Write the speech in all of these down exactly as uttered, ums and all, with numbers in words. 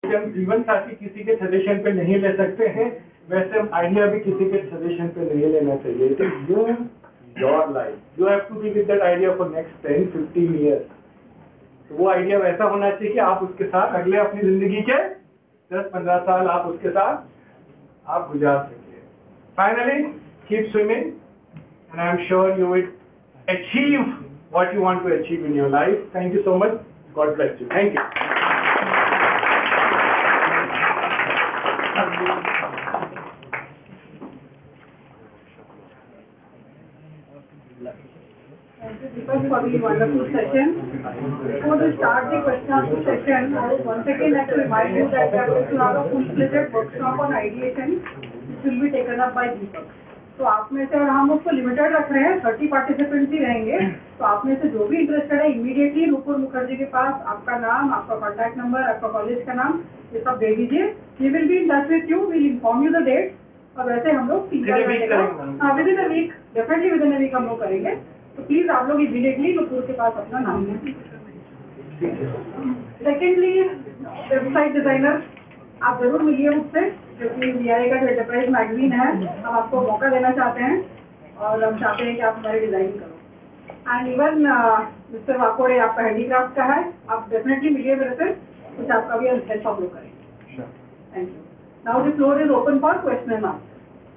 जैसे हम जीवन साथी किसी के सजेशन पे नहीं ले सकते हैं, वैसे हम आइडिया भी किसी के सजेशन पे नहीं लेना चाहिए। तो you your life, you have to be with that idea for next ten fifteen years. तो वो आइडिया वैसा होना चाहिए कि आप उसके साथ अगले अपनी जिंदगी के दस पंद्रह साल आप उसके साथ आप गुजार सके। Finally keep swimming and I am sure you will achieve what you want to achieve in your life. Thank you so much. God bless you. Thank you. Thank you, Deepak, for the wonderful session. Before we start the question answer session, I would once again like to remind you that we are going to have a full-fledged workshop on ideation, which will be taken up by Deepak. तो आप में से, और हम उसको limited रख रहे हैं, थर्टी पार्टिसिपेंट्स ही रहेंगे, तो आप में से जो भी इंटरेस्टेड है इमीडिएटली नुपुर मुखर्जी के पास आपका नाम, आपका कॉन्टैक्ट नंबर, आपका कॉलेज का नाम, ये सब दे दीजिए। We will be in touch with you, will inform you the date. और वैसे हम लोग तीन चार घंटे का, हाँ within a week, definitely within a week हम लोग करेंगे। तो प्लीज आप लोग इमीडिएटली नुपुर के पास अपना नाम दें। सेकेंडली, वेबसाइट डिजाइनर, आप जरूर मिलिए मुझसे, क्योंकि वी आई का जो एंटरप्राइज मैगजीन है, हम आपको मौका देना चाहते हैं और हम चाहते हैं कि आप हमारी डिजाइन करो। एंड इवन मिस्टर वाकोड़े, आपका हैंडीक्राफ्ट का है, आप डेफिनेटली मिलिए मेरे से, कुछ आपका भी हेल्प हम लोग करेंगे। Thank you. Now the floor is open for question and answer.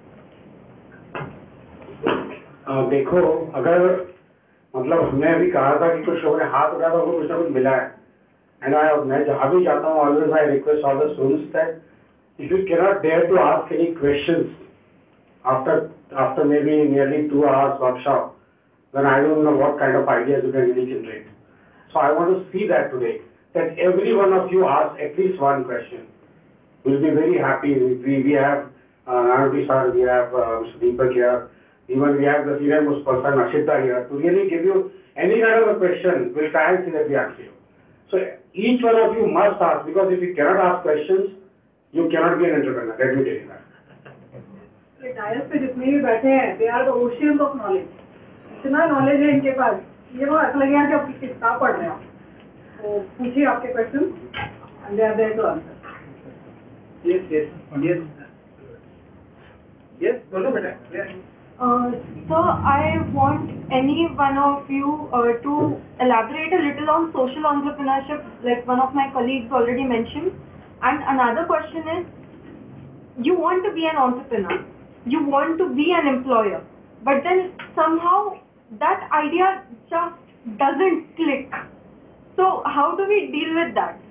देखो, अगर मतलब हमने अभी कहा था कि कुछ लोगों ने हाथ उठाया तो कुछ ना कुछ मिला है, एंड आई मैं जहाँ भी जाता हूँ always I request all the students that if you cannot dare to ask any questions after after maybe nearly two hours workshop, then I don't know what kind of ideas you can really generate. So I want to see that today, that every one of you asks at least one question. We'll be very happy. We we have uh, Narudi sir, we have uh, Mister Deepak here, even we have the senior most person Ashita here to really give you any kind of a question. We'll try and see that we answer you. So each one of you must ask, because if you cannot ask questions, you cannot be an entrepreneur. Let me tell you that. Dais पे जितने भी बैठे हैं, they are the oceans of knowledge. इतना knowledge है इनके पास, ये वो ऐसा लगेगा कि आप किताब पढ़ रहे हो। तो पूछिए आपके question, and they are there to answer. Yes, yes, yes. Yes, बोलो बेटा. Yes. Uh, so I want any one of you uh, to elaborate a little on social entrepreneurship, like one of my colleagues already mentioned. And another question is, you want to be an entrepreneur, you want to be an employer, but then somehow that idea just doesn't click. So how do we deal with that?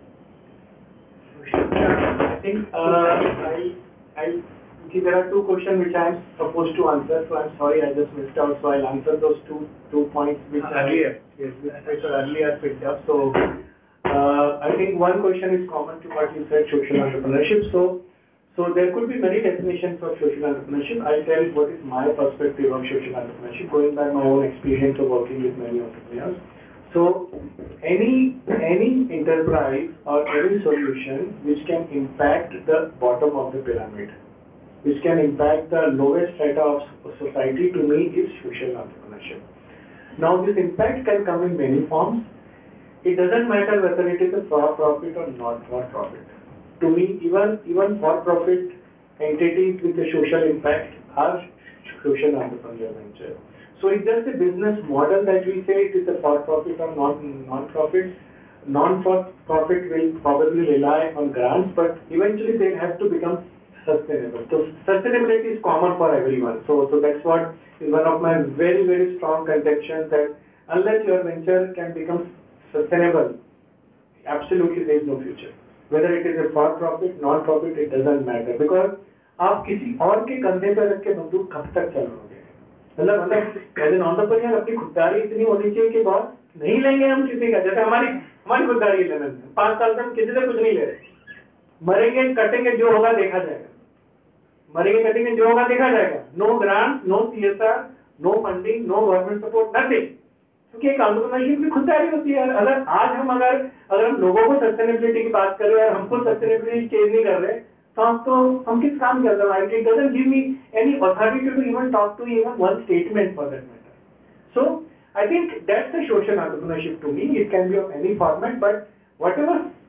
I think uh, I, I, okay, there are two questions which I am supposed to answer, so I'm sorry I just missed out, so I'll answer those two, two points which uh, earlier, yes, which were earlier picked up. So. Uh, I think one question is common to what you said, social entrepreneurship. So, so there could be many definitions of social entrepreneurship. I'll tell what is my perspective of social entrepreneurship, going by my own experience of working with many entrepreneurs. So, any any enterprise or any solution which can impact the bottom of the pyramid, which can impact the lowest strata of society, to me is social entrepreneurship. Now, this impact can come in many forms. It doesn't matter whether it is a for-profit or not for-profit. To me, even even for-profit entities with a social impact are social entrepreneurial venture. So it's just a business model that we say it is a for-profit or non non-profit. Non-for-profit will probably rely on grants, but eventually they have to become sustainable. So sustainability is common for everyone. So so that's what is one of my very very strong convictions, that unless your venture can become sustainable, absolutely there is no future. Whether it is a for-profit, non-profit, it doesn't matter, because आप किसी और के कंधे पर रख के बंदूक कब तक चलाओगे? मतलब मतलब एज एन एंटरप्रेन्योर अपनी खुददारी इतनी होनी चाहिए कि बॉस नहीं लेंगे हम किसी का, जैसे हमारी हमारी खुददारी लेवल में पाँच साल तक किसी से कुछ नहीं ले रहे, मरेंगे कटेंगे जो होगा देखा जाएगा, मरेंगे कटेंगे जो होगा देखा जाएगा, no grant, no C S R, no funding, no government support, nothing. क्योंकि एक एंटरप्रेन्योरशिप की खुददारी होती है। अगर आज हम अगर अगर हम लोगों को सस्टेनेबिलिटी की बात कर रहे हैं और हमको सस्टेनेबिलिटी चेंज नहीं कर रहे, तो हम तो हम किस काम कर रहे हैं? It doesn't give me any authority to even talk to even one statement for that matter. So I think that's the social entrepreneurship to me. It can be of any format, but whatever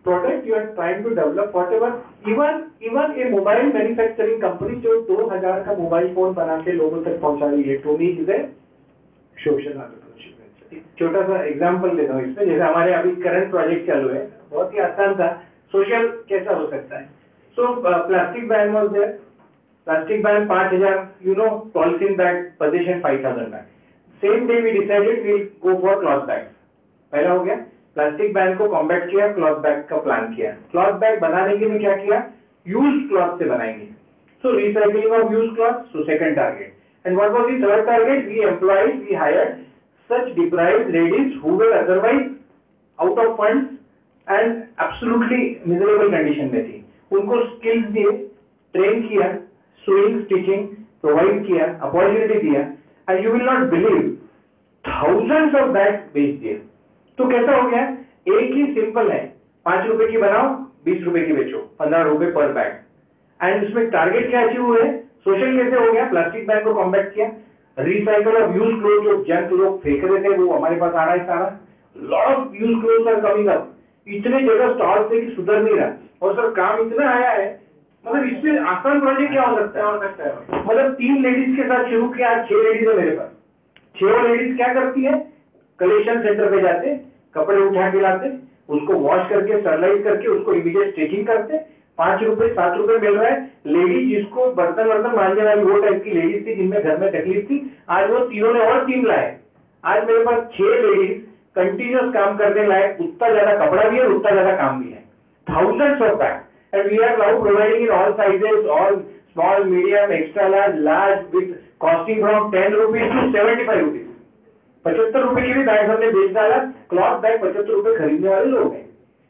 product you are trying to develop, whatever, even even a mobile manufacturing company जो दो हज़ार का mobile phone बना के लोगों तक पहुंचा रही है, to me is a social entrepreneurship. एक छोटा सा एग्जांपल लेता हूँ इसमें, जैसे हमारे अभी करंट प्रोजेक्ट चालू है, बहुत ही आसान था. सोशल कैसा हो सकता है? So plastic ban was there. Plastic ban पाँच हज़ार, you know, polythene bag position five thousand bag. Same day we decided we go for cloth bag. पहला हो गया, प्लास्टिक बैग को कॉम्बैट किया, क्लॉथ बैग का प्लान किया. क्लॉथ बैग बनाने के लिए क्या किया? यूज्ड क्लॉथ से बनाएंगे. So recycling of used cloth, so second target. And what was the third target? We employed, we hired such deprived ladies who were otherwise out of funds and absolutely miserable condition में थी. उनको skills दिए, train किया, sewing, stitching provide किया, opportunity दिया, and you will not believe thousands of bags बेच दिए. तो कैसा हो गया? एक ही सिंपल है, पांच रुपए की बनाओ, बीस रुपए की बेचो, पंद्रह रुपए पर बैग. एंड उसमें टारगेट क्या अचीव हुए? सोशल कैसे हो गया? प्लास्टिक बैग को कॉम्बैट किया, रिसाइकल ऑफ यूज क्लोथ, जो जंक लोग फेंक रहे थे वो हमारे पास आ रहा है सारा. Lot of use cloth are coming up. इतने जगह स्टॉल से कि सुधर नहीं रहा. और सर काम इतना आया है, मतलब इसमें आसान प्रोजेक्ट क्या हो सकता है? हो सकता है मतलब तीन लेडीज के साथ शुरू किया, आज छह लेडीज है मेरे पास. छह लेडीज क्या करती है? कलेक्शन सेंटर पे जाते, कपड़े उठा के लाते, उसको वॉश करके स्टरलाइज करके उसको इमीडिएट स्टिचिंग करते. पांच रुपए सात रुपए मिल रहा है. लेडीज जिसको बर्तन वर्तन मांझने वाली वो टाइप की लेडीज थी जिनमें घर में तकलीफ थी, आज वो तीनों ने और टीम लाए. आज मेरे पास छह लेडीज कंटिन्यूस काम करने लायक, उतना ज्यादा कपड़ा भी है, उतना ज्यादा काम भी है. Thousands of bag. And we are now providing in all sizes, all small, medium, extra large, large, with costing from ten rupees to seventy five rupees. पचहत्तर रुपए की भी बैग हमने बेच डाला. क्लॉथ बैग पचहत्तर रुपए खरीदने वाले लोग हैं.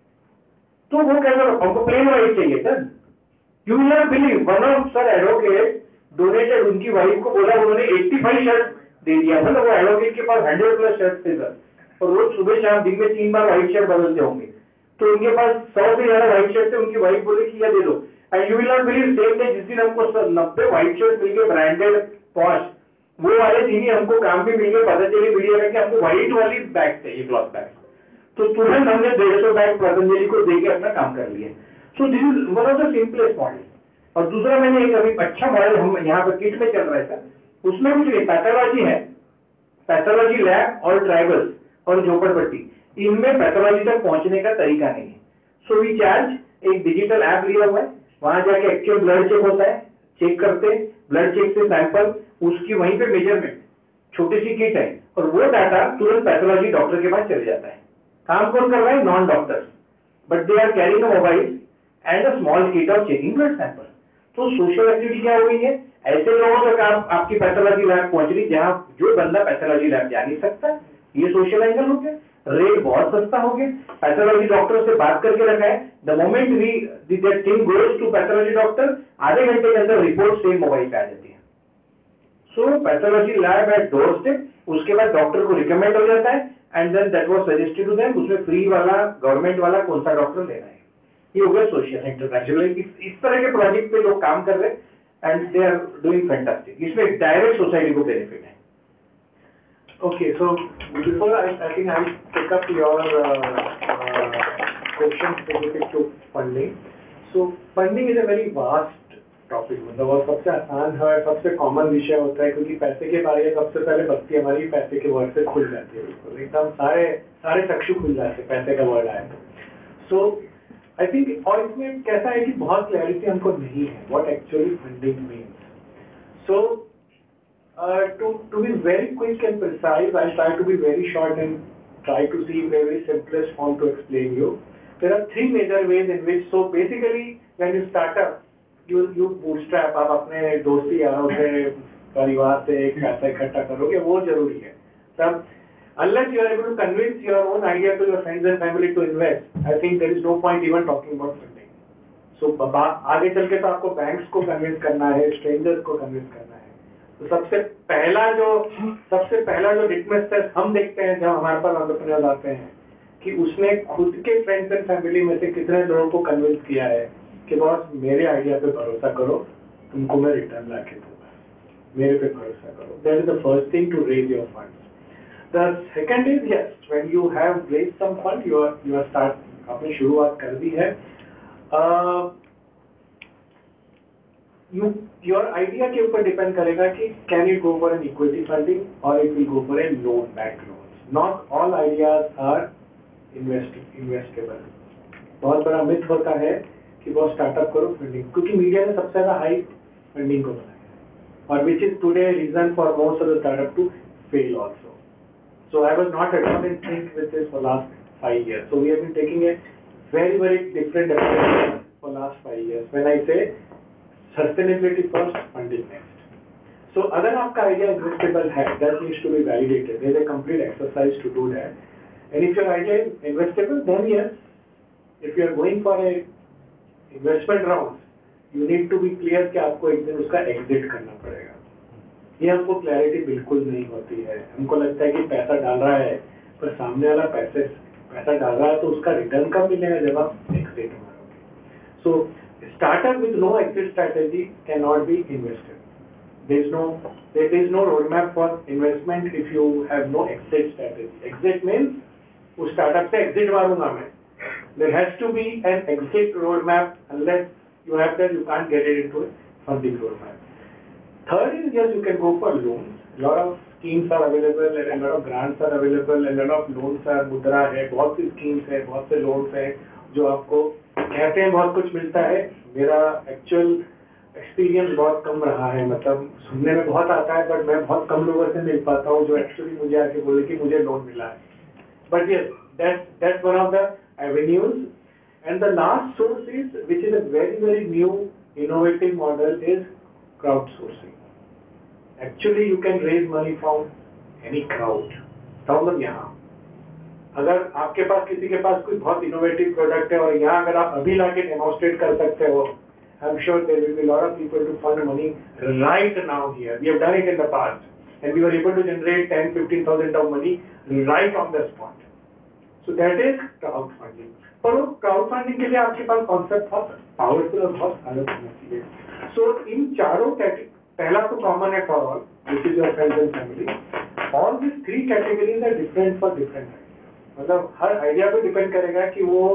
तो वो कैसा, हमको प्लेन वाइट चाहिए sir. You will not believe, one of sir advocate donated, उनकी वाइफ को बोला, उन्होंने पचासी शर्ट दे दिया. मतलब वो एडवोकेट के पास हंड्रेड प्लस शर्ट थे सर, और रोज सुबह शाम दिन में तीन बार व्हाइट शर्ट बदलते होंगे. तो उनके पास सौ से ज्यादा व्हाइट शर्ट थे. उनकी वाइफ बोले कि यह दे दो. And you will not believe, same day जिस दिन हमको सर नब्बे व्हाइट शर्ट मिल गए, ब्रांडेड पॉश, वो वाले दिन ही हमको काम भी मिल गया. पता चले मीडिया में कि हमको व्हाइट वाली बैग चाहिए, क्लॉथ बैग. तो तुरंत हमने डेढ़ सौ बैग पतंजलि को देके अपना काम कर लिया. So this is one of the simplest model. और दूसरा मैंने एक अभी अच्छा मॉडल हम यहाँ पर किट में चल रहा है सर, उसमें कुछ नहीं, पैथोलॉजी है, पैथोलॉजी लैब और ट्राइबल्स और झोपड़पट्टी, इनमें पैथोलॉजी तक पहुंचने का तरीका नहीं है. सो वी चार्ज, एक डिजिटल ऐप लिया हुआ है, वहां जाके एक्चुअल ब्लड चेक होता है, चेक करते, ब्लड चेक से सैंपल, उसकी वहीं पे मेजरमेंट, छोटी सी किट है, और वो डाटा तुरंत पैथोलॉजी डॉक्टर के पास चले जाता है. काम कौन कर रहा है? Non doctors, but they are carrying a mobile and a small kit of checking blood sample. तो सोशल एक्टिविटी क्या हो गई है? ऐसे लोगों तक आप, आपकी पैथोलॉजी लैब पहुंच रही जहां जो बंदा पैथोलॉजी लैब जा नहीं सकता. ये सोशल एंगल हो गया. रेट बहुत सस्ता हो गया. पैथोलॉजी डॉक्टर से बात करके रखा है, the moment we that thing goes to pathology doctor, आधे घंटे के अंदर रिपोर्ट सेम मोबाइल पे आ जाती है. So pathology lab at door step. उसके बाद डॉक्टर को रिकमेंड हो जाता है, and then that was suggested to them. उसमें फ्री वाला, गवर्नमेंट वाला कौन सा डॉक्टर लेना है. ये हो गया सोशल एंटरप्राइज. इस तरह के प्रोजेक्ट पे लोग काम कर रहे हैं, and they are doing fantastic. इसमें डायरेक्ट सोसाइटी को बेनिफिट है. Okay, so before I, I think I'll pick up your uh, uh, question specific to funding. So funding is a very vast topic. मतलब वो सबसे आसान है, सबसे common विषय होता है, क्योंकि पैसे के बारे में सबसे पहले बत्ती हमारी पैसे के वर्ड से खुल जाती है. बिल्कुल एकदम सारे सारे चक्षु खुल जाते हैं पैसे का वर्ड आए. सो आई थिंक, और इसमें कैसा है कि बहुत क्लैरिटी हमको नहीं है what actually funding means. So Uh, to to be very quick and precise, I'll try to be very short and try to see in a very simplest form to explain you. There are three major ways in which, so basically when you start up, you you bootstrap, आप अपने दोस्ती यारों से, परिवार से एक पैसा इकट्ठा करोगे, वो जरूरी है. तब unless you are able to convince your own idea to your friends and family to invest, I think there is no point even talking about funding. So आगे चल के तो आपको बैंक्स को कन्विंस करना है, स्ट्रेंजर्स को कन्विंस करना है. तो सबसे पहला जो सबसे पहला जो लिटमस टेस्ट हम देखते हैं जब हमारे पास एंटरप्रेन्योर्स आते हैं, कि उसने खुद के फ्रेंड्स एंड फैमिली में से कितने लोगों को कन्विंस किया है कि बॉस मेरे आइडिया पे भरोसा करो, तुमको मैं रिटर्न ला के दूंगा, मेरे पे भरोसा करो. That is the first thing to raise your funds. The second is, yes, when you have raise some fund, you are you are start आपने शुरुआत कर दी है। यू योर आइडिया के ऊपर डिपेंड करेगा कि can it go for an equity funding और it will go for a loan, bank loan. Not all ideas are invest investable. बहुत बड़ा मिथ होता है कि बहुत स्टार्टअप करो फंडिंग, क्योंकि मीडिया ने सबसे ज्यादा हाई फंडिंग को बनाया और which is today reason for most of the startup to fail also. So I was not at all in sync with this for last five years. So we have been taking a very very different approach for last five years. When I say sustainability first, funding next. So अगर आपका idea investable है, that needs to be validated. There is a complete exercise to do that. And if your idea is investable, then yes. If you are going for a investment round, you need to be clear कि आपको एक दिन उसका exit करना पड़ेगा। ये हमको clarity बिल्कुल नहीं होती है। हमको लगता है कि पैसा डाल रहा है, पर सामने वाला पैसे पैसा डाल रहा है तो उसका रिटर्न कब मिलेगा जब आप एग्जिट मारोगे। So startup with no exit strategy can not be invested. There is no there is no road map for investment if you have no exit strategy. Exit means उस स्टार्टअप से exit मारूंगा मैं। There has to be an exit road map. Unless you have that, you can't get it into funding road map. Third is, yes, you can go for loans. A lot of schemes are available and a lot of grants are available and a lot of loans are मुद्रा है, बहुत सी schemes है, बहुत से loans हैं जो आपको कहते हैं बहुत कुछ मिलता है। मेरा actual experience बहुत कम रहा है, मतलब सुनने में बहुत आता है but मैं बहुत कम लोगों से मिल पाता हूँ जो actually मुझे आके बोले कि मुझे लोन मिला है। But yes, that's that's one of the avenues. And the last source is, which is a very very new innovative model, is crowdsourcing. Actually, you can raise money from any crowd. Problem यहाँ, अगर आपके पास किसी के पास कोई बहुत innovative product है और यहाँ अगर आप अभी लाके डेमोन्स्ट्रेट कर सकते हो, I am sure there will be lot of people to fund money right now here. We have done it in the past and we were able to generate ten fifteen thousand of money right on the spot. So that is crowd funding. पर वो crowd funding के लिए आपके पास concept बहुत powerful और बहुत अलग होना चाहिए। सो इन चारों कैटेगरी, पहला तो कॉमन है for all, which is your friends and family. All this three categories are different for different idea. मतलब हर आइडिया पे डिपेंड करेगा कि वो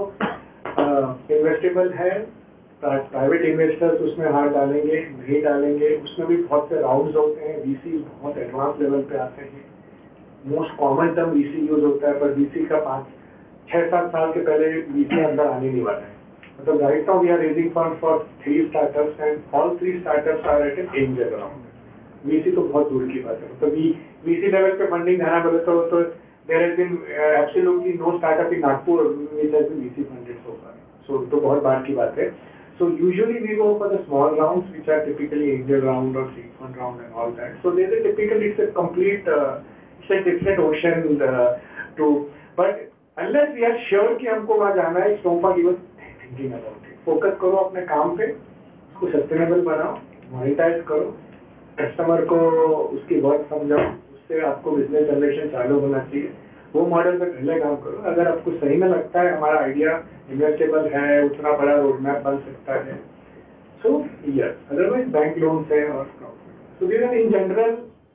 इन्वेस्टेबल uh, है, प्राइवेट इन्वेस्टर्स उसमें हाथ डालेंगे नहीं डालेंगे। उसमें भी बहुत से राउंड्स होते हैं, वीसी बहुत एडवांस लेवल पे आते हैं। Most common term VC use होता है, पर वीसी का पाँच छह सात साल के पहले वीसी अंदर आने नहीं वाला है। मतलब right now we are raising fund for three startups and all three startups are at an angel round. VC तो बहुत दूर की बात है। मतलब वीसी लेवल पे फंडिंग जाना बोले तो तो there has been absolutely no startup in Nagpur which has been VC funded so far. So तो बहुत बार की बात है। So usually we go for the small rounds, which are typically angel round or seed fund round and all that. So there's a typical, it's a complete, uh, it's a different ocean uh, to. But unless we are sure कि हमको वहाँ जाना है, don't for even thinking about it. Focus करो अपने काम पे, उसको sustainable बनाओ, monetize करो, customer को उसकी worth समझाओ, उससे आपको business generation चालू होना चाहिए। वो मॉडल पे पहले काम करो। अगर आपको सही में लगता है हमारा आइडिया इन्वेस्टेबल है, उतना बड़ा रोड मैप बन सकता है, so yes, otherwise bank loan है और so these are in general,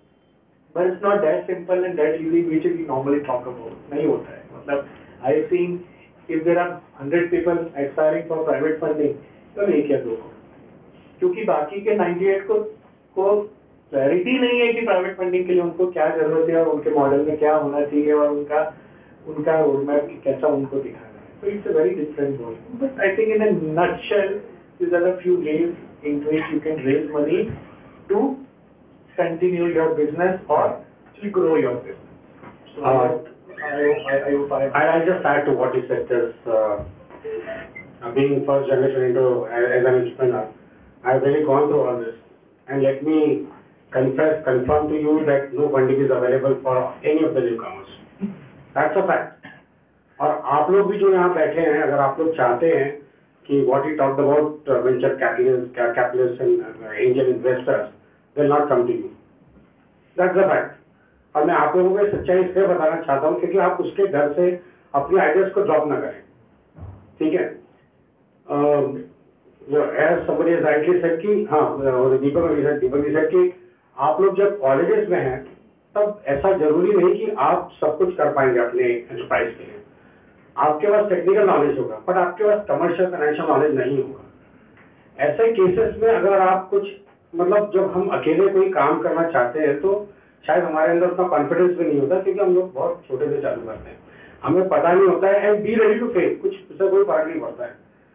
but it's not that simple and that easy which we normally talk about. नहीं होता है। मतलब I have seen if there are hundred people aspiring for private funding, तो एक या दो को, क्योंकि बाकी के अट्ठानवे को को क्लैरिटी नहीं है कि प्राइवेट फंडिंग के लिए उनको क्या जरूरत है और उनके मॉडल में क्या होना चाहिए और उनका उनका रोड मैप कैसा उनको दिखाना है। So it's a very different world. But I think in a nutshell, these are a few ways in which you can raise money to continue your business or to grow your business. So uh, I, I, I hope I. I I'll just add to what you said. Just uh, being first generation into as an entrepreneur, I've really gone through all this, and let me confess, confirm to you that no funding is available for any of the newcomers. That's a fact. और आप लोग भी जो यहाँ बैठे हैं, अगर आप लोग चाहते हैं कि what he talked about uh, venture capitalists, capitalists and uh, angel investors will not come to you. That's the fact. और मैं आप लोगों को सच्चाई इसलिए बताना चाहता हूँ क्योंकि आप उसके डर से अपने आइडियाज को ड्रॉप ना करें, ठीक है? As somebody has rightly said कि हाँ, दीपक ने said, दीपक ने said कि आप लोग जब कॉलेजेस में हैं तब ऐसा जरूरी नहीं कि आप सब कुछ कर पाएंगे अपने एंटरप्राइज के लिए। आपके पास टेक्निकल नॉलेज होगा बट आपके पास कमर्शियल फाइनेंशियल नॉलेज नहीं होगा। ऐसे केसेस में अगर आप कुछ मतलब जब हम अकेले कोई काम करना चाहते हैं तो शायद हमारे अंदर उतना कॉन्फिडेंस भी नहीं होता, क्योंकि हम लोग बहुत छोटे से चालू करते हैं, हमें पता नहीं होता है and be ready to fail, कुछ उससे कोई फर्क नहीं पड़ता है।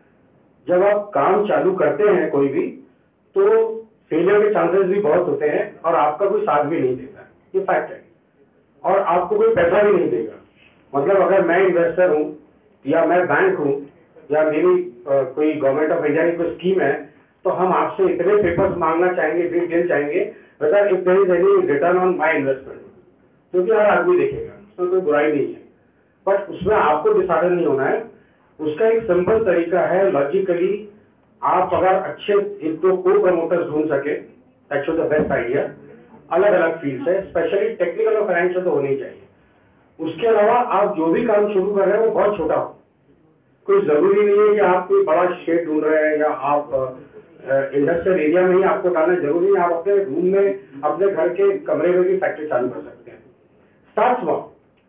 जब आप काम चालू करते हैं कोई भी तो फेलियर के चांसेस भी बहुत होते हैं और आपका कोई साथ भी नहीं देता, ये फैक्ट है, और आपको कोई पैसा भी नहीं देगा। मतलब अगर मैं इन्वेस्टर हूँ या मैं बैंक हूँ या मेरी आ, कोई गवर्नमेंट ऑफ इंडिया की कोई स्कीम है तो हम आपसे इतने पेपर्स मांगना चाहेंगे, डिटेल चाहेंगे whether if there is any return on my investment, क्योंकि हर आदमी देखेगा, उसमें कोई बुराई नहीं है, बट उसमें आपको डिसाइडेड नहीं होना है। उसका एक सिंपल तरीका है, लॉजिकली आप अगर अच्छे एक दो को प्रमोटर्स ढूंढ सके, दैट्स द बेस्ट आइडिया, अलग अलग फील्ड है, स्पेशली टेक्निकल और फाइनेंशियल तो होनी ही चाहिए। उसके अलावा आप जो भी काम शुरू कर रहे हैं वो बहुत छोटा हो, कोई जरूरी नहीं है कि आप कोई बड़ा शेड ढूंढ रहे हैं या आप इंडस्ट्रियल एरिया में ही आपको डालना जरूरी नहीं, आप अपने रूम में अपने घर के कमरे में भी फैक्ट्री चालू कर सकते हैं। स्टार्ट स्मॉल,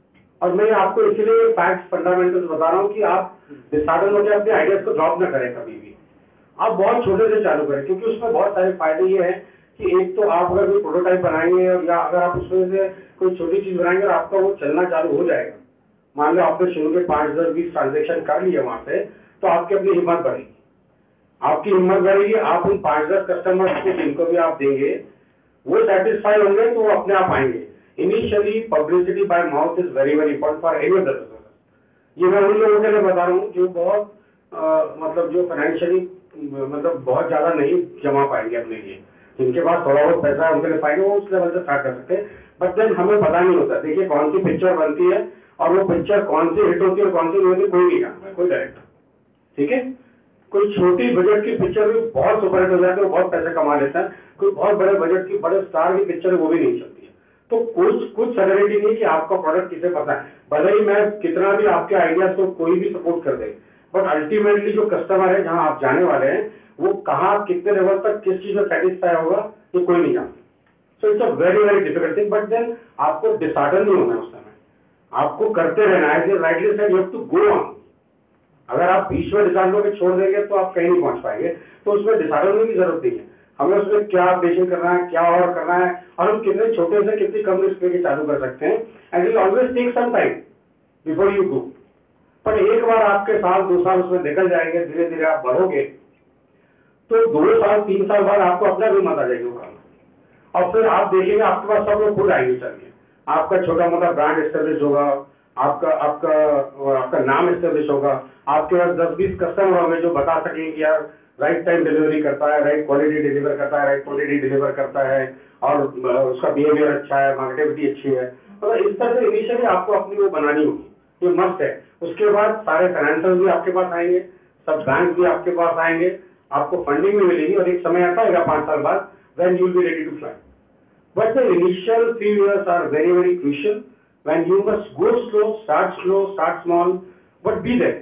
और मैं आपको इसीलिए फैक्ट्स फंडामेंटल्स बता रहा हूँ कि आप डिसाइडेड होकर अपने आइडियाज को ड्रॉप ना करें कभी भी, आप बहुत छोटे से चालू करें, क्योंकि उसमें बहुत सारे फायदे ये हैं कि एक तो आप अगर कोई प्रोटोटाइप बनाएंगे या अगर आप उसमें से कोई छोटी चीज बनाएंगे और आपका वो चलना चालू हो जाएगा, मान लो आपने शुरू के पांच दस बीस ट्रांजेक्शन कर लिए वहां से, तो आपकी अपनी हिम्मत बढ़ेगी, आपकी हिम्मत बढ़ेगी, आप उन पांच दस कस्टमर्स को जिनको भी आप देंगे वो सेटिस्फाई होंगे तो वो अपने आप आएंगे। Initially publicity by mouth is very very important for any other business. ये मैं उन लोगों के लिए बता रहा हूँ जो बहुत आ, मतलब जो फाइनेंशियली मतलब बहुत ज्यादा नहीं जमा पाएंगे अपने लिए, जिनके पास थोड़ा बहुत पैसा है उनके लिए पाएंगे, वो उस लेवल से स्टार्ट कर सकते हैं। बट देन हमें पता नहीं होता, देखिए कौन सी पिक्चर बनती है और वो पिक्चर कौन सी हिट होती है और कौन सी नहीं होती, कोई नहीं जानता, कोई डायरेक्टर, ठीक है। कोई छोटी बजट की पिक्चर भी बहुत सुपर हिट हो जाती है, बहुत पैसे कमा लेता है, कोई बहुत बड़े बजट की बड़े स्टार की पिक्चर वो भी नहीं चलती है। तो कुछ कुछ सर्टेनिटी नहीं कि आपका प्रोडक्ट किसे पता है, भले ही मैं कितना भी आपके आइडियाज को कोई भी सपोर्ट कर दे, बट अल्टीमेटली जो कस्टमर है जहां आप जाने वाले हैं वो कहाँ कितने लेवल तक किस चीज में सेटिस्फाई होगा ये कोई नहीं जानता। So it's a very very difficult thing, but then आपको डिसाइडर नहीं होना है उस समय, आपको करते रहना है, rightly said you have to go on. अगर आप बीच में डिसाइड होकर छोड़ देंगे तो आप कहीं नहीं पहुंच पाएंगे, तो उसमें डिसाइड होने की जरूरत नहीं है, हमें उसमें क्या अपडेशन करना है, क्या और करना है, और हम कितने छोटे से कितनी कम रिस्क लेके चालू कर सकते हैं, and it always take some time before you go. पर एक बार आपके साल दो साल उसमें निकल जाएंगे, धीरे धीरे आप बढ़ोगे, तो दो साल तीन साल बाद आपको अपना भी मत आ जाएगी वो काम, और फिर आप देखेंगे आपके पास सब लोग खुद आएंगे चलिए, आपका छोटा मोटा ब्रांड एस्टेब्लिश होगा, आपका आपका आपका नाम एस्टेब्लिश होगा, आपके पास दस बीस कस्टमर होंगे जो बता सकेंगे कि यार राइट टाइम डिलीवरी करता है, राइट क्वालिटी डिलीवर करता है, राइट क्वालिटी डिलीवर करता है, और उसका बिहेवियर अच्छा है, मार्केटिविटी अच्छी है। तो इस तरह से इनिशियली आपको अपनी वो बनानी होगी, ये मस्त है। उसके बाद सारे फाइनेंशियल भी आपके पास आएंगे, सब बैंक भी आपके पास आएंगे, आपको फंडिंग भी मिलेगी, और एक समय आता है पांच साल बाद when you will be ready to fly. But the initial few years are very very crucial, when you must go slow, start slow, start small, but be there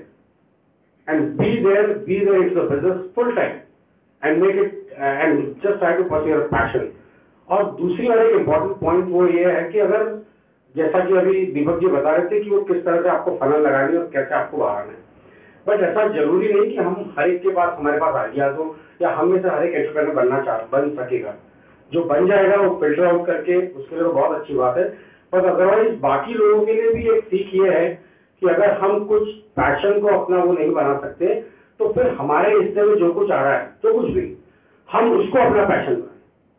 and be there, be there into the business full time and make it uh, and just try to pursue your passion. और दूसरी और एक important point वो ये है कि अगर जैसा कि अभी दीपक जी बता रहे थे कि वो किस तरह से आपको फनल लगानी है और कैसे आपको बाहर आना है, बट ऐसा जरूरी नहीं कि हम हर एक के पास हमारे पास आइडियाज हो या हम में से हर एक एंटरप्रेन्योर बनना चाह बन सकेगा। जो बन जाएगा वो फिल्टर आउट करके उसके लिए तो बहुत अच्छी बात है, पर अदरवाइज बाकी लोगों के लिए भी एक सीख ये है कि अगर हम कुछ पैशन को अपना वो नहीं बना सकते तो फिर हमारे हिस्से में जो कुछ आ रहा है, जो कुछ भी, हम उसको अपना पैशन बनाए।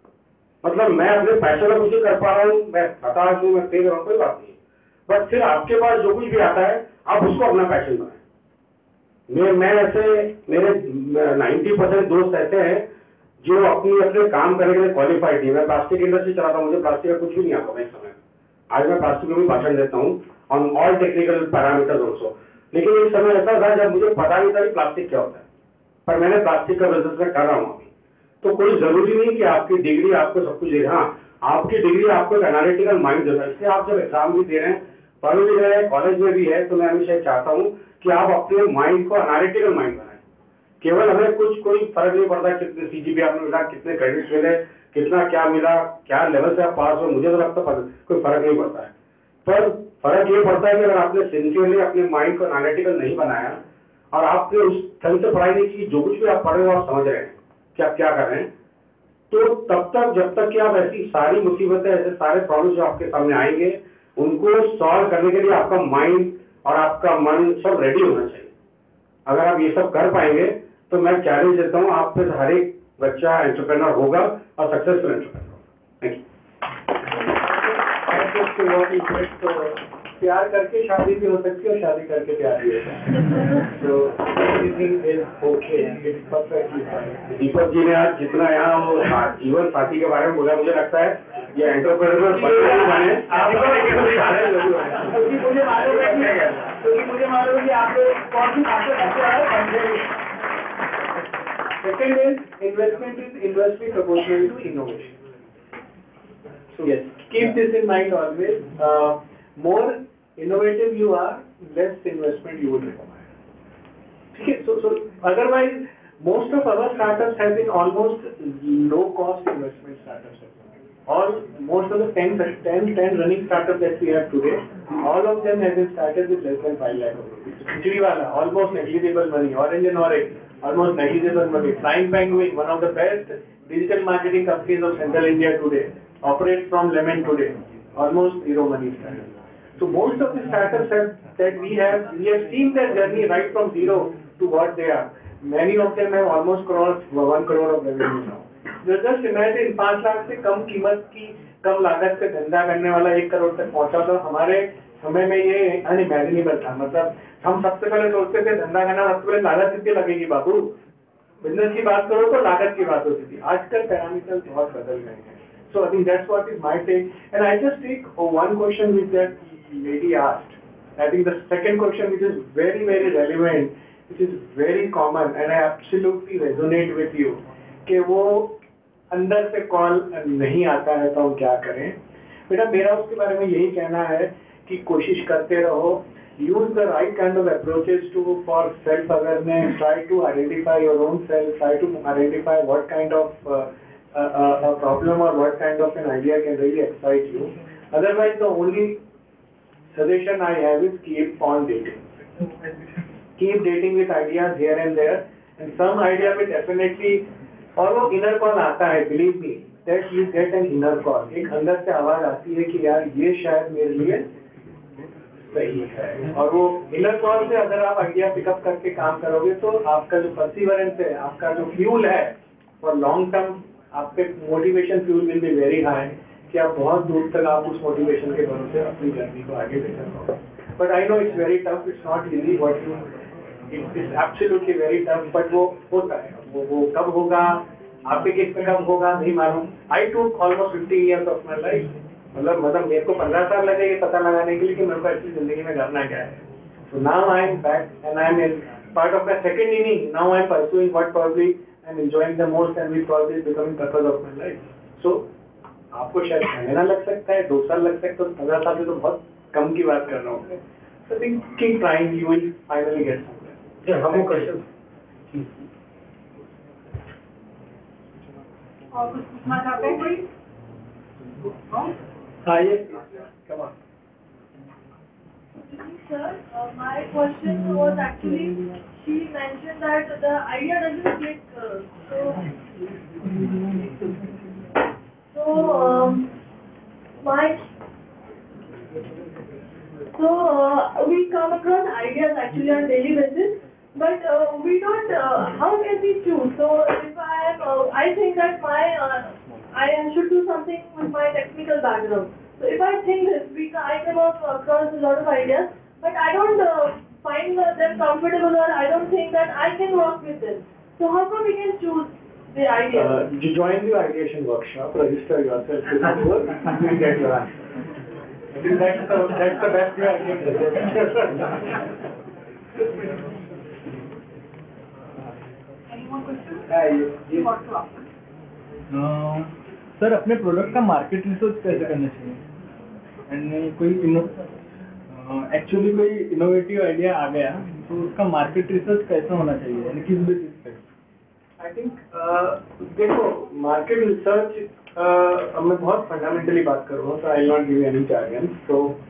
मतलब मैं अपने पैशन को कुछ कर पा रहा हूँ, मैं हताश हूँ, मैं फेल हूँ, कोई बात नहीं, बट फिर आपके पास जो कुछ भी आता है आप उसको अपना पैशन बनाए। मैं मैं ऐसे मेरे नाइन्टी परसेंट दोस्त ऐसे हैं जो अपनी अपने काम करने के लिए क्वालिफाइड नहीं। मैं प्लास्टिक इंडस्ट्री चलाता हूँ, मुझे प्लास्टिक का कुछ भी नहीं आता मैं इस समय, आज मैं प्लास्टिक में भी भाषण देता हूँ on all technical parameters also, लेकिन एक समय ऐसा था जब मुझे पता नहीं था कि प्लास्टिक क्या होता है, पर मैंने प्लास्टिक का बिजनेस में कर रहा हूँ अभी। तो कोई जरूरी नहीं कि आपकी डिग्री आपको सब कुछ दे, हाँ आपकी डिग्री आपको एक एनालिटिकल माइंड देगा, इसलिए आप जब एग्जाम भी दे रहे हैं, पढ़ भी रहे हैं, कॉलेज में भी है, तो मैं हमेशा चाहता हूँ कि आप अपने माइंड को एनालिटिकल माइंड बनाएं। केवल हमें कुछ कोई फर्क नहीं पड़ता कितने सीजीपी आपने मिला, कितने क्रेडिट मिले, कितना क्या मिला, क्या लेवल से आप पास हो, मुझे तो लगता है कोई फर्क नहीं पड़ता है, पर फर्क ये पड़ता है कि अगर आपने सिंसियरली अपने माइंड को एनालिटिकल नहीं बनाया और आपने उस ढंग से पढ़ाई नहीं की, जो कुछ भी आप पढ़ रहे हो आप समझ रहे हैं कि आप क्या कर रहे हैं, तो तब तक जब तक कि आप ऐसी सारी मुसीबतें, ऐसे सारे प्रॉब्लम जो आपके सामने आएंगे, उनको सॉल्व करने के लिए आपका माइंड और आपका मन सब रेडी होना चाहिए। अगर आप ये सब कर पाएंगे तो मैं चैलेंज देता हूँ, आप में से हर एक बच्चा एंटरप्रेन्योर होगा और सक्सेसफुल एंटरप्रेन्योर होगा। Thank you. तो प्यार करके शादी भी हो सकती है और शादी करके प्यार भी हो सकती है। तो everything is okay, it's perfectly fine. Deepak ji ने आज जितना यहाँ वो जीवन साथी के बारे में बोला, मुझे लगता है ये एंटरप्रेन्योर बने क्योंकि मुझे मालूम है कि क्योंकि मुझे मालूम है कि आप लोग कौन सी बातें करते हैं। Second is investment is inversely proportional to innovation. So yes, keep this in mind always. Uh, more innovative you are, less investment you would require. Okay, so so otherwise, most of our startups have been almost low cost investment startups. All most of the ten, ten, ten running startups that we have today, all of them have been started with less than five lakh rupees. Chiriwala, almost negligible money. Orange and Orange, almost negligible money. Flying Penguin, one of the best digital marketing companies of Central India today, operates from Lemon today, almost zero money started. So most of the startups have, that we have, we have seen their journey right from zero to what they are. Many of them have almost crossed one crore of revenue now. Just imagine पाँच लाख से कम कीमत की, कम लागत से धंधा करने वाला एक करोड़ तक पहुंचा, तो हमारे समय में ये अनइमेजिनेबल था। मतलब हम सबसे पहले सोचते थे धंधा करना, सबसे पहले लागत कितनी लगेगी बाबू, बिजनेस की बात करो तो लागत की बात होती थी। आजकल पैरामीटर्स बहुत बदल गए हैं। So I think that's what is my take, and I just take one question which that lady asked. I think the second question, which is very very relevant, which is very common, and I absolutely resonate with you, कि वो अंदर से call नहीं आता है तो हम क्या करें। बेटा मेरा उसके बारे में यही कहना है कि कोशिश करते रहो, use the right kind of approaches to for self awareness, try to identify your own self, try to identify what kind of uh, uh, uh, a problem or what kind of an idea can really excite you. Otherwise the only suggestion I have is keep on dating. Keep dating with ideas here and there, and some idea will definitely, और वो inner call आता है, believe me that you get an inner call, एक अंदर से आवाज आती है कि यार ये शायद मेरे लिए सही है। और वो इनर कॉल से अगर आप आइडिया पिकअप करके काम करोगे तो आपका जो परसिवरेंस है, आपका जो फ्यूल है फॉर लॉन्ग टर्म, आपके motivation fuel will be very high, कि आप बहुत दूर तक आप उस मोटिवेशन के भरोसे अपनी जर्नी को आगे ले सकोगे। But I know it's very tough, it's not easy, what you it is absolutely very tough, but वो होता है। वो वो कब होगा, आपके केस में कब होगा नहीं मालूम। I took almost fifty years of my life, मतलब मतलब मेरे को पंद्रह साल लगे ये पता लगाने के लिए कि मेरे को एक्चुअली जिंदगी में करना क्या है। So now I am back and I am in part of my second inning, now I am pursuing what probably I am enjoying the most and we probably is becoming purpose of my life. So आपको शायद महीना लग सकता है, दो साल लग सकता है, पंद्रह साल से तो बहुत कम की बात कर रहा हूँ। So think keep trying, you will finally get somewhere. हम क्वेश्चन और कुछ पूछना चाहते हैं कोई? हाँ ये come on. Sir, uh, my question was actually, she mentioned that the idea doesn't click. Uh, so, so um, my so uh, we come across ideas actually on daily basis, but uh, we don't. Uh, how can we choose? So if I am, uh, I think that my uh, I should do something with my technical background. So if I think this, we I come across a lot of ideas, but I don't uh, find them comfortable, or I don't think that I can work with them. So how come we can choose the ideas? Uh, you join the ideation workshop, register yourself with the board, you will get your answer. I think that's the, that's the best way I can suggest. Any more questions? Yeah, yes, You yes. want to ask? Sir अपने product का market research कैसे करना चाहिए, and कोई actually कोई innovative idea आ गया तो उसका मार्केट रिसर्च कैसा होना चाहिए, यानी किस बेसिस पे? आई थिंक देखो मार्केट रिसर्च, अब मैं बहुत फंडामेंटली बात करूँगा, तो I not give any charges. तो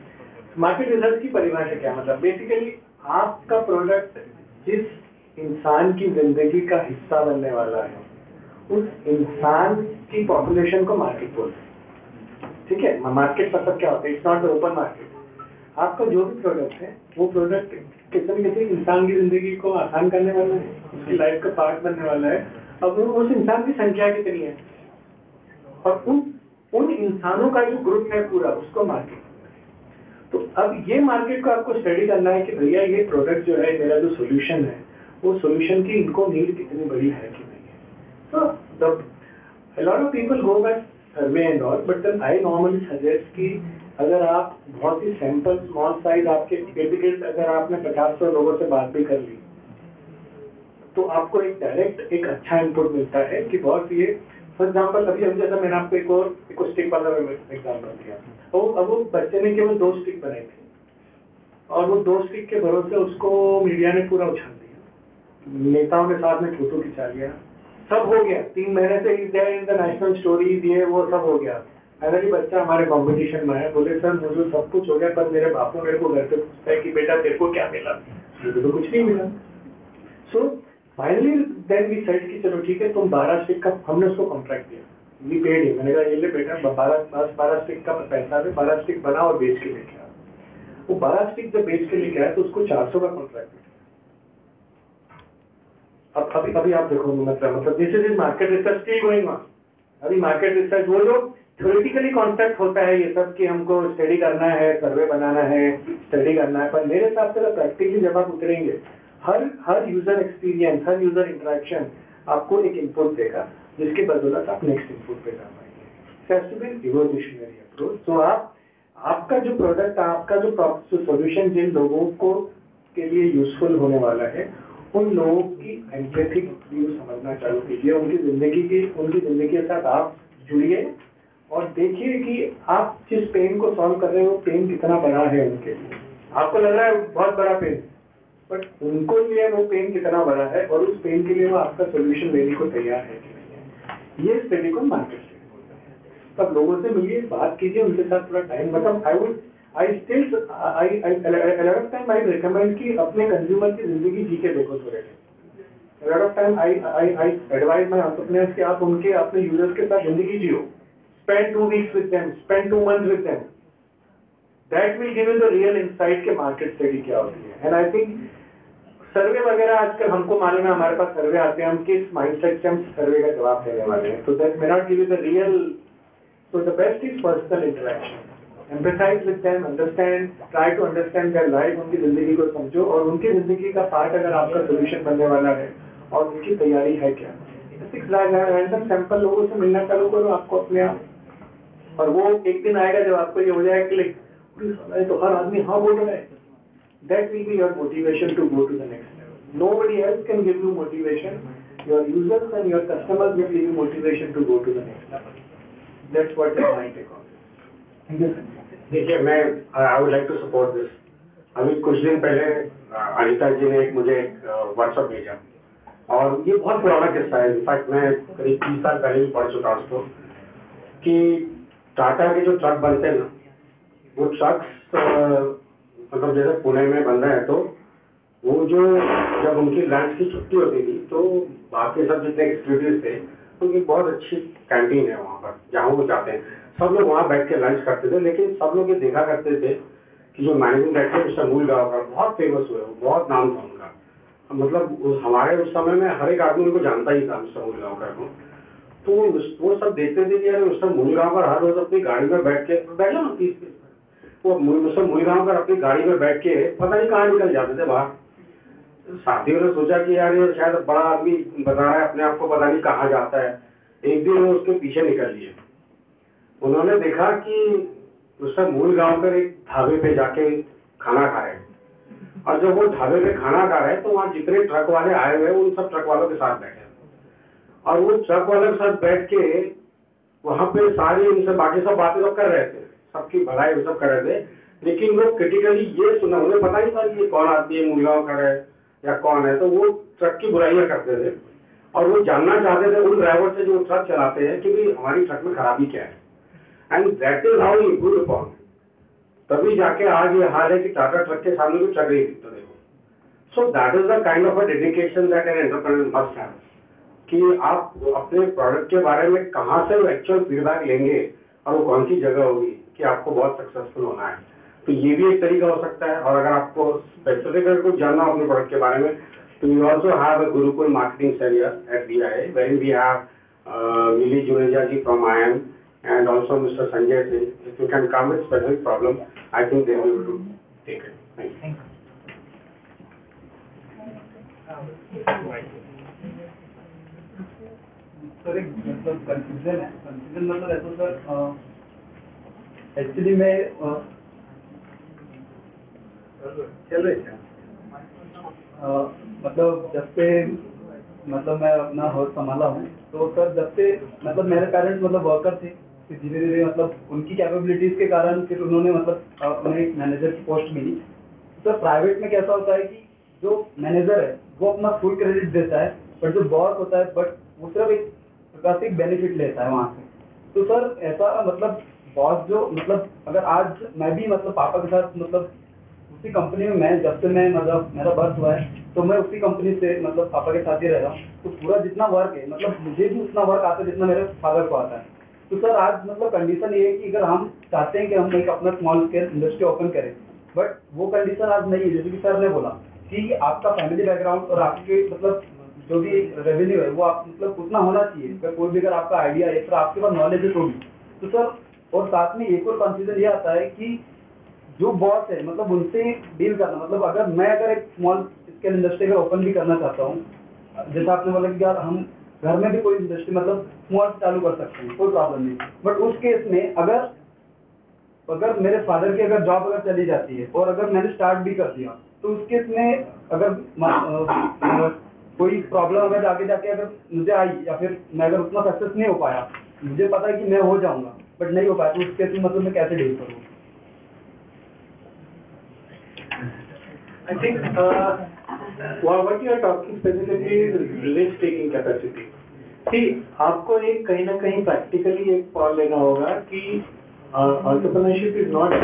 मार्केट रिसर्च की परिभाषा क्या मतलब बेसिकली आपका प्रोडक्ट जिस इंसान की जिंदगी का हिस्सा बनने वाला है उस इंसान की पॉपुलेशन को मार्केट बोलते हैं, ठीक है। मार्केट मतलब क्या होता है? It's not open market. आपका जो भी प्रोडक्ट है वो प्रोडक्ट किसी न किसी इंसान की जिंदगी को आसान करने वाला है, उसकी लाइफ का पार्ट बनने वाला है। अब वो उस इंसान की संख्या कितनी है और उन उन इंसानों का जो ग्रुप है पूरा उसको मार्केट। तो अब ये मार्केट को आपको स्टडी करना है कि भैया ये प्रोडक्ट जो है मेरा जो सोल्यूशन है वो सोल्यूशन की इनको नीड कितनी बड़ी है कि नहीं है। So the a lot of people go by survey and all, but then I normally suggest कि अगर आप बहुत ही सैंपल स्मॉल साइज आपके इर्द गिर्द अगर आपने पचास सौ लोगों से बात भी कर ली तो आपको एक डायरेक्ट एक अच्छा इनपुट मिलता है कि बहुत ये फॉर एग्जाम्पल अभी अभी जैसा मैंने आपको एक और एक स्टिक वाला एग्जाम्पल दिया तो अब वो बच्चे ने केवल दो स्टिक बनाई थी और वो दो स्टिक के भरोसे उसको मीडिया ने पूरा उछाल दिया, नेताओं ने साथ में फोटो खिंचा लिया, सब हो गया। तीन महीने से इन द नेशनल स्टोरीज ये वो सब हो गया। फाइनली बच्चा हमारे कंपटीशन में है, बोले सर मुझे सब कुछ हो गया पर मेरे बापू मेरे को घर पे पूछता है कि बेटा तेरे को क्या मिला? मुझे तो कुछ नहीं मिला। So finally then we said कि चलो ठीक है तुम बारह स्टिक का हमने उसको कॉन्ट्रैक्ट दिया, वी पेड हिम। मैंने कहा ये ले बेटा बारह बारह स्टिक का पैसा दे, बारह स्टिक बना और बेच के लेके आ। वो बारह स्टिक जब बेच के लेके आया तो उसको चार सौ का कॉन्ट्रैक्ट। अब अभी अभी आप देखो मतलब मतलब this is market research still going on. अभी मार्केट रिसर्च वो जो थ्योरेटिकली कॉन्सेप्ट होता है ये सब कि हमको स्टडी करना है, सर्वे बनाना है, स्टडी करना है, पर मेरे हिसाब से प्रैक्टिकली जब आप उतरेंगे हर हर यूजर एक्सपीरियंस हर यूजर इंटरेक्शन आपको एक इनपुट देगा जिसके बदौलत आप नेक्स्ट इनपुट पे जा पाएंगे। Evolutionary approach. तो आप आपका जो प्रोडक्ट आपका जो सॉल्यूशन जिन लोगों को के लिए यूजफुल होने वाला है उन लोगों की एम्पैथिक व्यू समझना चालू कीजिए, उनकी जिंदगी की उनकी जिंदगी के साथ आप जुड़िए और देखिए कि आप जिस पेन को सॉल्व कर रहे हो वो पेन कितना बड़ा है उनके लिए। आपको लग रहा है बहुत बड़ा पेन, बट उनको लिए वो पेन कितना बड़ा है और उस पेन के लिए वो आपका सोल्यूशन लेने को तैयार है कि नहीं है। ये स्टडी को मार्केट स्टडी बोलते हैं। तब लोगों से मिलिए, बात कीजिए, उनके साथ थोड़ा टाइम मतलब I would I still I I lot of time I recommend कि अपने कंज्यूमर की जिंदगी जी के देखो थोड़े। Lot of time I I I advise my entrepreneurs कि आप उनके अपने यूजर्स के साथ जिंदगी जियो। Spend two weeks with them, spend two months with them. That will give you the real insight के मार्केट स्टडी क्या होती है। एंड आई थिंक सर्वे वगैरह आजकल हमको मालूम है, हमारे पास सर्वे आते हैं, हम किस माइंडसेट से हम सर्वे का जवाब देने वाले हैं। तो that may not give you the real. So the best is personal interaction. Empathize with them, understand, try to understand their life, उनकी जिंदगी को समझो और उनकी जिंदगी का पार्ट अगर आपका सोल्यूशन बनने वाला है और उनकी तैयारी है क्या। सिक्स रैंडम सैंपल लोगों से मिलना चालू करो आपको अपने आप और वो एक दिन आएगा जब आपको ये हो जाएगा कि तो हर आदमी हाँ बोल रहा है। That will be your motivation to go to the next level. Nobody else can give you motivation. Your users and your customers will give you motivation to go to the next level. That's what is my take on this. देखिए मैं I would like to support this. अभी कुछ दिन पहले अनिता जी ने एक मुझे एक व्हाट्सएप भेजा और ये बहुत पुराना किस्सा है। इनफैक्ट मैं करीब तीस साल पहले भी पढ़ चुका हूँ उसको कि टाटा के जो ट्रक बनते हैं ना वो ट्रक्स मतलब जैसे पुणे में बन रहे हैं तो वो जो जब उनकी लंच की छुट्टी होती थी तो बाकी सब जितने एक्सक्यूटिव थे उनकी बहुत अच्छी कैंटीन है वहाँ पर जहाँ वो जाते हैं। सब लोग वहाँ बैठ के लंच करते थे, लेकिन सब लोग ये देखा करते थे कि जो मैनेजिंग डायरेक्टर मिस्टर मूलगांवकर बहुत फेमस हुए, बहुत नाम था उनका। मतलब उस हमारे उस समय में हर एक आदमी उनको जानता ही था मिस्टर मूलगांवकर को। तो वो सब देखते थे कि यार मिस्टर मूलगांवकर हर रोज अपनी गाड़ी में बैठ के बैठा ना तीस वो मिस्टर मूलगांवकर अपनी गाड़ी में बैठ के पता नहीं कहाँ निकल जाते थे बाहर। साथियों ने सोचा कि यार ये शायद बड़ा आदमी बता रहा है अपने आप को, पता नहीं कहाँ जाता है। एक दिन वो उसके पीछे निकल लिए। उन्होंने देखा कि उसका मूलगांवकर एक ढाबे पे जाके खाना खा रहे हैं और जब वो ढाबे पे खाना खा रहे हैं तो वहाँ जितने ट्रक वाले आए हुए उन सब ट्रक वालों के साथ बैठे और वो ट्रक वालों के साथ बैठ के वहाँ पे सारी उनसे बाकी सब बातें सब कर रहे थे, सबकी भलाई वो सब कर रहे थे, लेकिन वो क्रिटिकली ये सुना, उन्हें पता नहीं था ये कौन आदमी है, मूलगांवकर है या कौन है। तो वो ट्रक की बुराइयां करते थे और वो जानना चाहते थे उन ड्राइवर से जो ट्रक चलाते हैं कि भाई हमारी ट्रक में खराबी क्या है। And that is how you improve upon. तभी जाके आज ये हाल है कि टाटा ट्रक के सामने भी चल रही है। So that is the kind of a dedication that an entrepreneur must have, कि आप अपने प्रोडक्ट के बारे में कहाँ से एक्चुअल फीडबैक लेंगे और वो कौन सी जगह होगी कि आपको बहुत सक्सेसफुल होना है। तो ये भी एक तरीका हो सकता है। और अगर आपको स्पेसिफिक कुछ जानना हो अपने प्रोडक्ट के बारे में, तो we also have a Gurukul marketing series at D I A, where we have Mili Juneja ji from I M and also Mister Sanjay Singh. If you can come with specific problem, I think they will be able to take it. Thank you. Sir एक मतलब confusion है, confusion मतलब ऐसा sir, actually मैं चल रहे थे मतलब जब से मतलब मैं अपना हाउस संभाला हूँ, तो सर जब से मतलब मेरे पेरेंट्स मतलब वर्कर थे, फिर धीरे धीरे मतलब उनकी कैपेबिलिटीज के कारण फिर उन्होंने मतलब उन्हें एक मैनेजर की पोस्ट मिली। सर प्राइवेट में कैसा होता है कि जो मैनेजर है वो अपना फुल क्रेडिट देता है, बट जो बॉस होता है बट वो सिर्फ एक प्रकार से बेनिफिट लेता है वहाँ से। तो सर ऐसा मतलब बॉस जो मतलब अगर आज मैं भी मतलब पापा के साथ मतलब उसी कंपनी में, मैं जब से मैं मतलब मेरा बर्थ हुआ है तो मैं उसी कंपनी से मतलब पापा के साथ ही रह रहा हूँ, तो पूरा जितना वर्क है मतलब मुझे भी उतना वर्क आता है जितना मेरे फादर को आता है। तो सर आज मतलब कंडीशन ये है कि अगर हम चाहते हैं कि हम एक अपना स्मॉल स्केल इंडस्ट्री ओपन करें, बट वो कंडीशन आज नहीं है। जैसे कि सर ने बोला कि आपका फैमिली बैकग्राउंड और आपके मतलब जो भी रेवेन्यू है वो आप मतलब उतना होना चाहिए, कोई भी अगर आपका आइडिया है तो आपके पास नॉलेज है तो भी। तो सर और साथ में एक और कंफ्यूजन ये आता है कि जो बॉस है मतलब उनसे डील करना, मतलब अगर मैं अगर एक स्मॉल स्केल इंडस्ट्री अगर ओपन भी करना चाहता हूँ, जैसा आपने बोला कि यार हम घर में भी कोई इंडस्ट्री मतलब स्मॉल चालू कर सकते हैं, कोई प्रॉब्लम नहीं। बट उस केस में अगर अगर मेरे फादर की अगर जॉब अगर चली जाती है और अगर मैंने स्टार्ट भी कर दिया, तो उस केस में अगर आ, कोई प्रॉब्लम अगर आगे जाके अगर मुझे आई या फिर मैं अगर उतना सक्सेस नहीं हो पाया, मुझे पता है कि मैं हो जाऊंगा बट नहीं हो पाया, तो उस केस में मतलब मैं कैसे डील करूँ? I think uh, what you are talking specifically is risk taking capacity. See, आपको एक कहीं ना कहीं प्रैक्टिकली एक कॉल लेना होगा कि एंटरप्रेन्योरशिप इज नॉट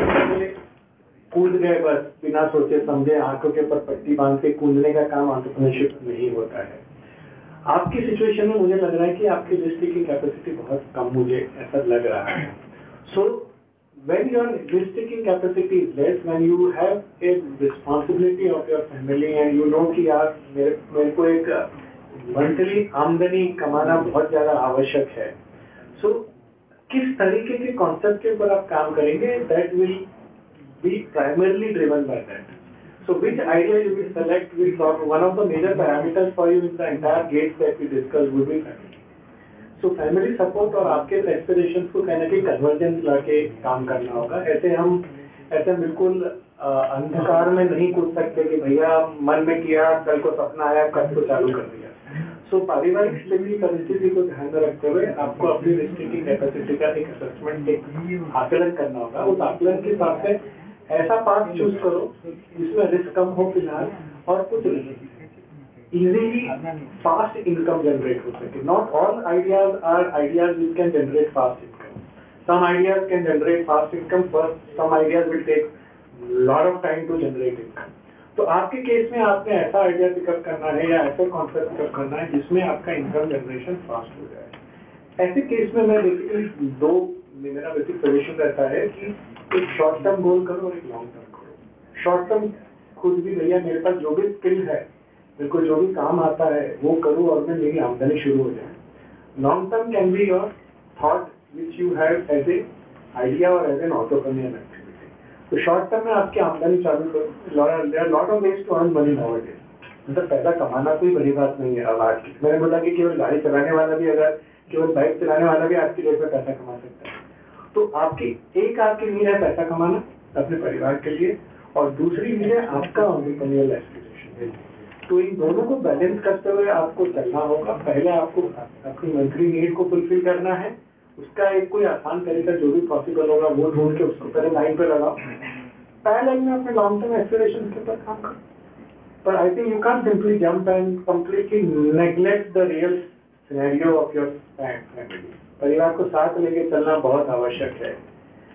कूद गए बस बिना सोचे समझे आंखों के ऊपर पट्टी बांध के कूदने का काम एंटरप्रेन्योरशिप नहीं होता है। आपकी सिचुएशन में मुझे लग रहा है कि आपकी रिस्क टेकिंग कैपेसिटी बहुत कम, मुझे ऐसा लग रहा है। सो when your risk taking capacity is less, when you have a responsibility of your family and you know कि यार मेरे मेरे को एक मंथली आमदनी कमाना बहुत ज्यादा आवश्यक है, सो so, किस तरीके के कॉन्सेप्ट के ऊपर आप काम करेंगे, that will be primarily driven by that. So which idea you will select will form one of the major parameters for you in the entire gates that we discussed would be family. So family support और आपके aspirations को कहने की convergence लाके काम करना होगा। ऐसे हम ऐसे बिल्कुल अंधकार में नहीं कूद सकते कि भैया मन में किया कल को सपना आया कल को चालू कर दिया। सो so, पारिवारिक स्थिति परिस्थिति को ध्यान में रखते हुए आपको अपनी रिस्क टेकिंग कैपेसिटी का एक असेसमेंट एक आकलन करना होगा। उस आकलन के हिसाब से ऐसा पाथ चूज करो जिसमें रिस्क कम हो फिलहाल और कुछ easily fast income generate हो सके। Not all ideas are ideas which can generate fast income. Some ideas can generate fast income first. Some ideas will take lot of time to generate income. तो आपके case में आपने ऐसा idea pickup करना है या ऐसा कॉन्सेप्ट पिकअप करना है जिसमें आपका इनकम जनरेशन फास्ट हो जाए। ऐसे केस में मैं बेसिकली दो मेरा बेसिक सजेशन रहता है कि एक शॉर्ट टर्म गोल करो और एक लॉन्ग टर्म करो। शॉर्ट टर्म खुद भी भैया मेरे पास जो भी स्किल है, मेरे को जो भी काम आता है वो करूँ और मैं मेरी आमदनी शुरू हो जाए। Long term can be your thought which you have as a idea और एज एन एंटरप्रेन्योर एक्टिविटी। तो शॉर्ट टर्म में आपकी आमदनी चालू करो। There are lot of ways to earn money nowadays. मतलब पैसा कमाना कोई बड़ी बात नहीं है। अब आज की मैंने बोला कि केवल गाड़ी चलाने वाला भी, अगर केवल बाइक चलाने वाला भी आज की डेट में पैसा कमा सकता है। तो आपकी एक आपकी नीड है पैसा कमाना अपने परिवार के लिए, और दूसरी नीड है आपका एंटरप्रेन्योर एस्पिरेशन। तो इन दोनों को बैलेंस करते हुए आपको चलना होगा। पहले आपको अपनी मंथली नीड को फुलफिल करना है, उसका एक कोई आसान तरीका जो भी पॉसिबल होगा वो ढूंढ के उसको पहले लाइन पे लगाओ। पैरेलल में अपने लॉन्ग टर्म एस्पिरेशन के ऊपर काम करो। पर I think you can simply jump and completely neglect the real scenario of your family. परिवार को साथ लेके चलना बहुत आवश्यक है।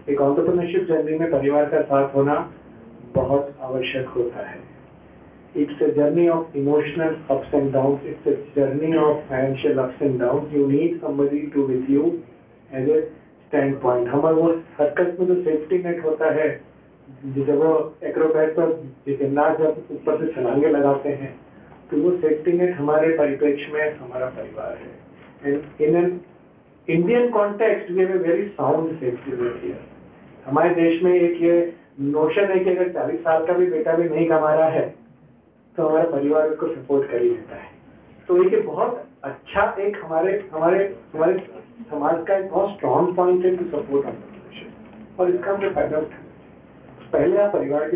एक एंटरप्रेन्योरशिप जर्नी में परिवार का साथ होना बहुत आवश्यक होता है. It's a journey of emotional ups and downs. It's a journey of financial ups and downs. You need somebody to with you as a standpoint. हमारे वो सर्कस में जो सेफ्टी नेट होता है, जब वो एक्रोबैट पर जिम्नास्ट जब ऊपर से छलांगे लगाते हैं, तो वो सेफ्टी नेट हमारे परिप्रेक्ष्य में हमारा परिवार है. And in an Indian context, we have a very sound safety net here. हमारे देश में एक ये नोशन है कि अगर चालीस साल का भी बेटा भी नहीं कमा रहा है, तो हमारा परिवार उसको सपोर्ट कर ही देता है. तो ये बहुत अच्छा एक हमारे हमारे हमारे समाज का एक बहुत स्ट्रॉन्ग पॉइंट है टू सपोर्ट एंटरप्रेन्योरशिप, और इसका हमने फायदा उठाना. पहले आप परिवार की